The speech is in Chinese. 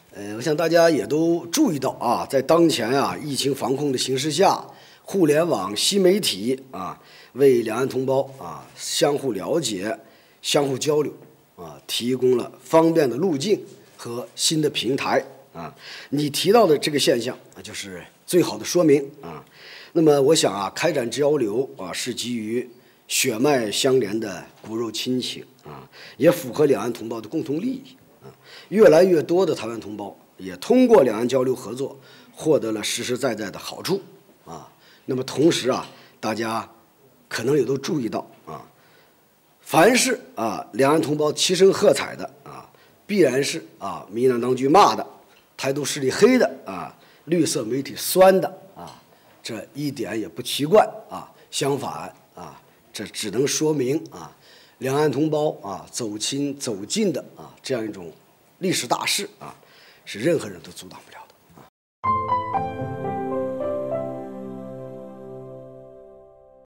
我想大家也都注意到啊，在当前啊疫情防控的形势下，互联网新媒体啊为两岸同胞啊相互了解、相互交流啊提供了方便的路径和新的平台啊。你提到的这个现象啊，就是最好的说明啊。那么我想啊，开展交流啊是基于血脉相连的骨肉亲情啊，也符合两岸同胞的共同利益。越来越多的台湾同胞也通过两岸交流合作获得了实实在在的好处啊。那么同时啊，大家可能也都注意到啊，凡是啊两岸同胞齐声喝彩的啊，必然是啊民进党当局骂的、台独势力黑的啊、绿色媒体酸的啊，这一点也不奇怪啊。相反啊，这只能说明啊两岸同胞啊走亲走近的啊这样一种历史大势啊，是任何人都阻挡不了的。